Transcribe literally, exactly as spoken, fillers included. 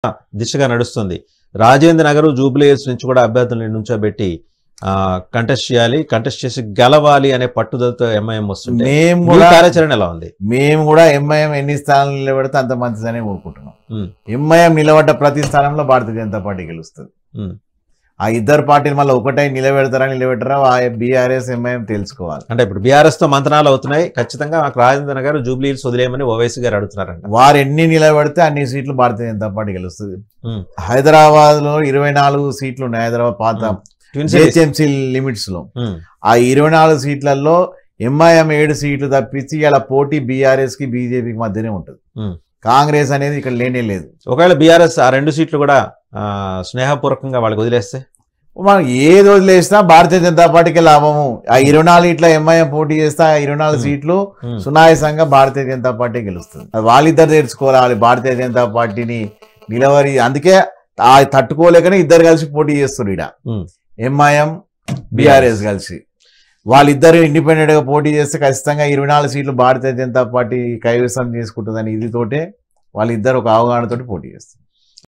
దిశగా నడుస్తుంది. రాజేంద్ర నగర్ జూబ్లీ హిల్స్ నుంచి కూడా అభ్యర్థులను నుంచోబెట్టి కంటెస్ట్ చేయాలి, కంటెస్ట్ చేసి గెలవాలి అనే పట్టుదలతో ఎంఐఎం వస్తుంది. మేము కూడా కార్యాచరణ ఎలా ఉంది? మేము కూడా ఎంఐఎం ఎన్ని స్థానాలు నిలబెడితే అంత మంచిదని కోరుకుంటున్నాం. ఎంఐఎం నిలబడ్డ ప్రతి స్థానంలో భారతీయ జనతా పార్టీ గెలుస్తుంది. ఆ ఇద్దరు పార్టీలు మళ్ళీ ఒకటే నిలబెడతారా నిలబెడతారా బీఆర్ఎస్ ఎంఐఎం తెలుసుకోవాలి. అంటే ఇప్పుడు బీఆర్ఎస్ తో మంత్రాలు అవుతున్నాయి, ఖచ్చితంగా మాకు రాజేంద్ర నగర్ జూబ్లీ హిల్స్ వదిలేయమని ఓవైసీ గారు అడుగుతున్నారంట. వారు ఎన్ని నిలబెడితే అన్ని సీట్లు భారతీయ జనతా పార్టీ గెలుస్తుంది. హైదరాబాద్ లో ఇరవై నాలుగు సీట్లు ఉన్నాయి. హైదరాబాద్ పాత జిహెచ్ఎంసీ లిమిట్స్ లో ఆ ఇరవై నాలుగు సీట్లలో ఎంఐఎం ఏడు సీట్లు తప్పించి ఇలా పోటీ బీఆర్ఎస్ కి బీజేపీకి మధ్యనే ఉంటుంది. కాంగ్రెస్ అనేది ఇక్కడ లేనే లేదు. ఒకవేళ బీఆర్ఎస్ ఆ రెండు సీట్లు కూడా స్నేహపూర్వకంగా వాళ్ళకి వదిలేస్తే మనం ఏది వదిలేసినా భారతీయ జనతా పార్టీకి లాభము. ఆ ఇరవై నాలుగు ఇట్లా ఎంఐఎం పోటీ చేస్తే ఆ ఇరవై నాలుగు సీట్లు సునాయాసంగా భారతీయ జనతా పార్టీ గెలుస్తుంది. వాళ్ళిద్దరు తెరుచుకోవాలి భారతీయ జనతా పార్టీని నిలవరి. అందుకే ఆ తట్టుకోలేకనే ఇద్దరు కలిసి పోటీ చేస్తున్నారు. ఇక్కడ ఎంఐఎం బీఆర్ఎస్ కలిసి వాళ్ళిద్దరు ఇండిపెండెంట్ గా పోటీ చేస్తే ఖచ్చితంగా ఇరవై నాలుగు సీట్లు భారతీయ జనతా పార్టీ కైవసం చేసుకుంటుందని ఇది తోటే వాళ్ళిద్దరు ఒక అవగాహనతోటి పోటీ చేస్తారు.